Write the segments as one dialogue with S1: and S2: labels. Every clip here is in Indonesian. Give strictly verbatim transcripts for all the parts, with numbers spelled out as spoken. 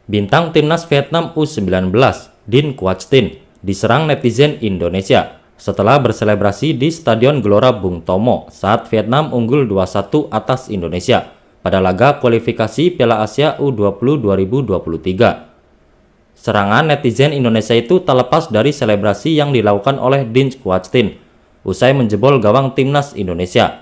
S1: Bintang timnas Vietnam U sembilan belas, Dinh Quoc Trinh, diserang netizen Indonesia setelah berselebrasi di Stadion Gelora Bung Tomo saat Vietnam unggul dua satu atas Indonesia pada laga kualifikasi Piala Asia U dua puluh dua ribu dua puluh tiga. Serangan netizen Indonesia itu tak lepas dari selebrasi yang dilakukan oleh Dinh Quoc Trinh usai menjebol gawang timnas Indonesia.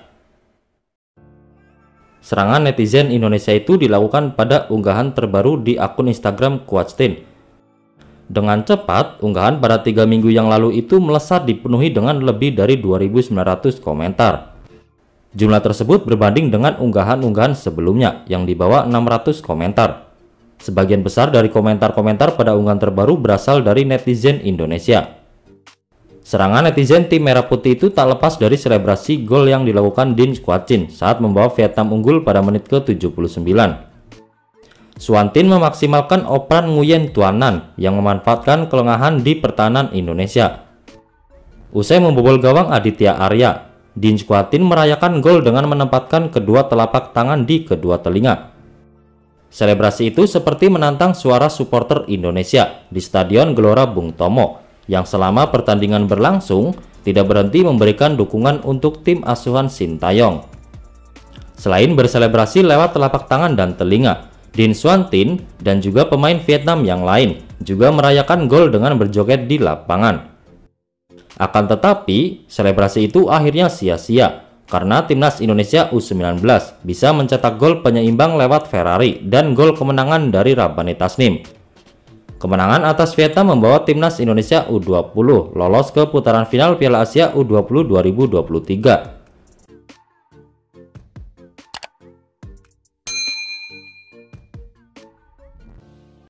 S1: Serangan netizen Indonesia itu dilakukan pada unggahan terbaru di akun Instagram Quoc Trinh. Dengan cepat, unggahan pada tiga minggu yang lalu itu melesat dipenuhi dengan lebih dari dua ribu sembilan ratus komentar. Jumlah tersebut berbanding dengan unggahan-unggahan sebelumnya yang dibawa enam ratus komentar. Sebagian besar dari komentar-komentar pada unggahan terbaru berasal dari netizen Indonesia. Serangan netizen tim Merah Putih itu tak lepas dari selebrasi gol yang dilakukan Dinh Quoc Trinh saat membawa Vietnam unggul pada menit ke tujuh puluh sembilan. Xuan Tin memaksimalkan operan Nguyen Tuan Nan yang memanfaatkan kelengahan di pertahanan Indonesia. Usai membobol gawang Aditya Arya, Dinh Quoc Trinh merayakan gol dengan menempatkan kedua telapak tangan di kedua telinga. Selebrasi itu seperti menantang suara supporter Indonesia di Stadion Gelora Bung Tomo yang selama pertandingan berlangsung tidak berhenti memberikan dukungan untuk tim asuhan Sintayong. Selain berselebrasi lewat telapak tangan dan telinga, Dinh Xuan Tin dan juga pemain Vietnam yang lain juga merayakan gol dengan berjoget di lapangan. Akan tetapi, selebrasi itu akhirnya sia-sia karena timnas Indonesia U sembilan belas bisa mencetak gol penyeimbang lewat Ferrari dan gol kemenangan dari Rabbani Tasnim. Kemenangan atas Vietnam membawa timnas Indonesia U dua puluh lolos ke putaran final Piala Asia U dua puluh dua ribu dua puluh tiga